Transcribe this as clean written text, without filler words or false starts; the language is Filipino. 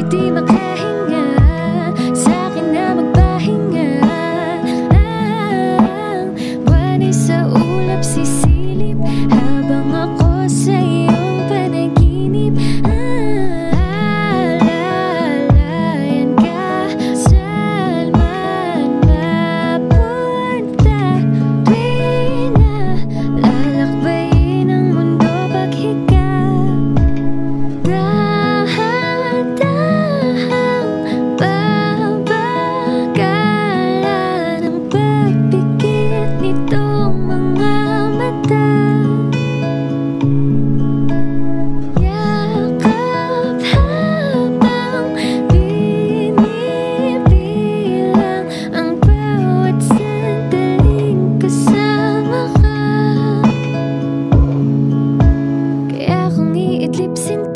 di makahinga, sa'kin na magpahinga. Buwan ay sa ulap sisilip, habang ako sa iyong panaginip. Alalayan ka, saan man mapunta. Tuwing na lalakbayin ang mundo paghiga, dahan-dahang babagalan ang pagpikit nitong mga mata. Yakap habang binibilang ang bawat sandaling kasama ka. Kaya kung iidlip